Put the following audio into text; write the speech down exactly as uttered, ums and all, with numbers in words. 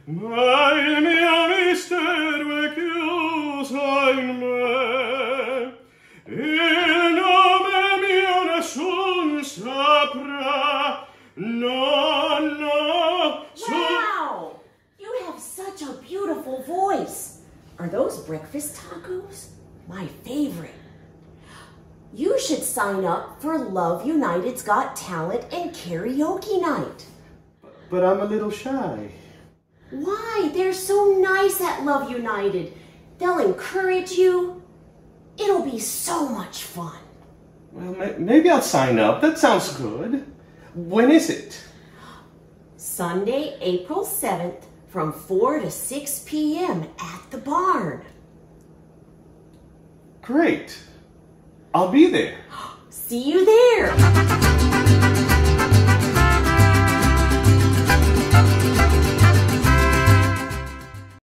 ma il mio mistero è chiuso in me, il nome mio nessun saprà, no, no. Wow! You have such a beautiful voice. Are those breakfast tacos? My favorite. You should sign up for Love United's Got Talent and Karaoke Night. But I'm a little shy. Why? They're so nice at Love United. They'll encourage you. It'll be so much fun. Well, maybe I'll sign up. That sounds good. When is it? Sunday, April seventh from four to six p m at the barn. Great. I'll be there. See you there.